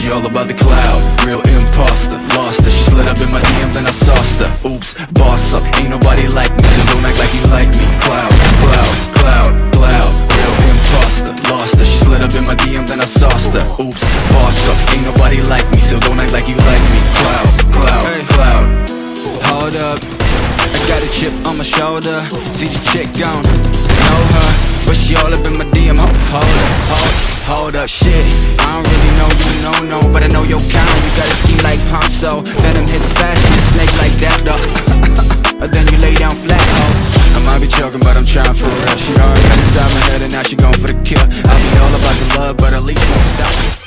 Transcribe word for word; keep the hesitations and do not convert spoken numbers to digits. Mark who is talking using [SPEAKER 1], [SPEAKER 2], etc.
[SPEAKER 1] she all about the cloud. Real imposter, lost her. She slid up in my D M, then I sauced her. Oops, boss up, ain't nobody like me, so don't act like you like me. Cloud, cloud, cloud, cloud. Real imposter, lost her. She slid up in my D M, then I sauced her. Oops, boss up, ain't nobody like me, so don't act like you like me. Cloud, cloud,
[SPEAKER 2] hey.
[SPEAKER 1] cloud.
[SPEAKER 2] Hold up, I got a chip on my shoulder. See the chick gone, know her, but she all up in my D M. Hold, hold up, hold, hold up, shit. I don't really know you, no, no, but I know your kind. You got a scheme like Ponzo, venom hits fast, you snake like that, though. Then you lay down flat, oh. I might be joking, but I'm trying for real. She already got inside my head and now she going for the kill. I be all about the love, but at least won't stop.